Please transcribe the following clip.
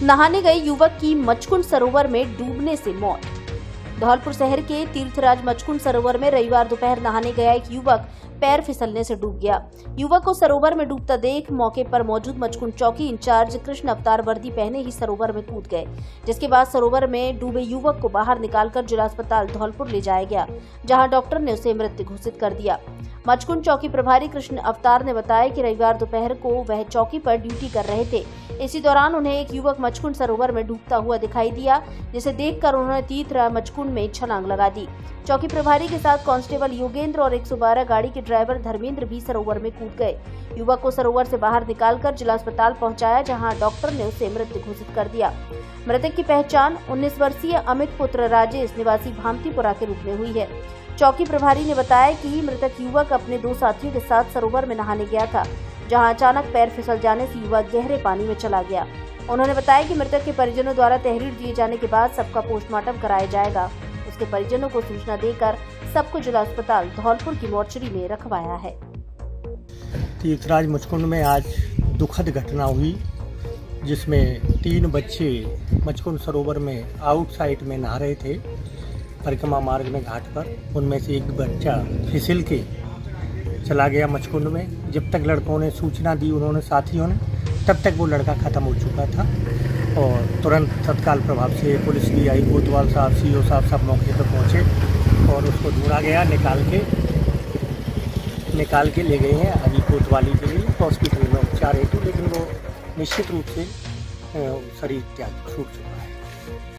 नहाने गए युवक की मचकुंड सरोवर में डूबने से मौत। धौलपुर शहर के तीर्थराज मचकुंड सरोवर में रविवार दोपहर नहाने गया एक युवक पैर फिसलने से डूब गया। युवक को सरोवर में डूबता देख मौके पर मौजूद मचकुंड चौकी इंचार्ज कृष्ण अवतार वर्दी पहने ही सरोवर में कूद गए, जिसके बाद सरोवर में डूबे युवक को बाहर निकालकर जिला अस्पताल धौलपुर ले जाया गया, जहां डॉक्टर ने उसे मृत घोषित कर दिया। मचकुंड चौकी प्रभारी कृष्ण अवतार ने बताया कि रविवार दोपहर को वह चौकी पर ड्यूटी कर रहे थे। इसी दौरान उन्हें एक युवक मचकुंड सरोवर में डूबता हुआ दिखाई दिया, जिसे देखकर उन्होंने तीर्थराज मचकुंड में छलांग लगा दी। चौकी प्रभारी के साथ कांस्टेबल योगेंद्र और 112 गाड़ी के ड्राइवर धर्मेंद्र भी सरोवर में कूद गए। युवक को सरोवर से बाहर निकालकर जिला अस्पताल पहुंचाया, जहां डॉक्टर ने उसे मृत घोषित कर दिया। मृतक की पहचान 19 वर्षीय अमित पुत्र राजेश निवासी भामतीपुरा के रूप में हुई है। चौकी प्रभारी ने बताया कि मृतक युवक अपने 2 साथियों के साथ सरोवर में नहाने गया था, जहां अचानक पैर फिसल जाने से युवक गहरे पानी में चला गया। उन्होंने बताया कि मृतक के परिजनों द्वारा तहरीर दिए जाने के बाद सबका पोस्टमार्टम कराया जाएगा। उसके परिजनों को सूचना देकर सबको जिला अस्पताल धौलपुर की मोर्चरी में रखवाया है। तीर्थराज मचकुंड में आज दुखद घटना हुई, जिसमें 3 बच्चे मचकुंड सरोवर में आउटसाइड में नहा रहे थे परिक्रमा मार्ग में घाट पर। उनमें से एक बच्चा फिसल के चला गया मचकुंड में। जब तक लड़कों ने सूचना दी उन्होंने साथियों ने, तब तक वो लड़का ख़त्म हो चुका था और तुरंत तत्काल प्रभाव से पुलिस भी आई, कोतवाल साहब, सीओ साहब सब मौके पर पहुँचे और उसको ढूंढा गया। निकाल के ले गए हैं अभी कोतवाली के लिए हॉस्पिटल में उपचार हेतु, लेकिन वो निश्चित रूप से शरीर त्याग छूट चुका है।